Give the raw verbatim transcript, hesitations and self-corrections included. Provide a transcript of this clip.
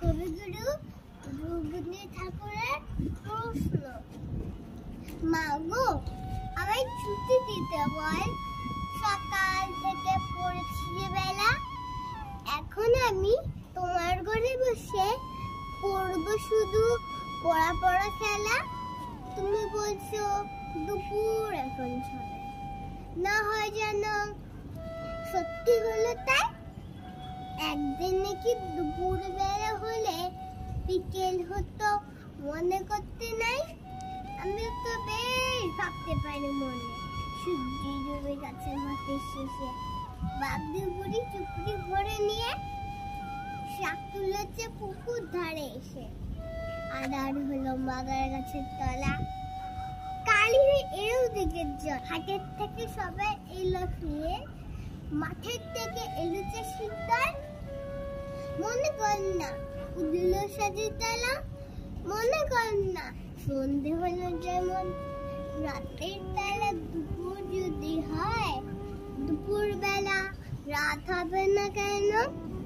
কবিগুরু রবীন্দ্রনাথ ঠাকুরের প্রশ্ন। মা গো, আমায় ছুটি দিতে বল, সকাল থেকে পড়েছি যে বেলা। এখন আমি তোমার ঘরে বসে করবো শুধু পড়া পড়া খেলা। তুমি বলছো দুপুর এখন ছয়, না হয় যেন সত্যি হলো তাই। একদিন নাকি দুপুর বেলা হলে বিকেল হতো, মনে করতে নাই। আমি তো বেশ ভাবতে পারি মনে, সূর্য ডুবে গেছে মাঠের শেষে। বাগদি বুড়ি চুপড়ি ভরে নিয়ে শাক তুলেছে পুকুর ধারে এসে। আধার হলো মাদার গাছের তলা, কালি এও দিকের জল। হাটের থেকে সবাই এলো ফিরে, মাঠের থেকে এলুচে শীতল। মনে কর না উঠল সাজে তালা, মনে কর না সন্ধে হলো যেমন। রাতের বেলা দুপুর যদি হয়, দুপুর বেলা রাত হবে না কেন?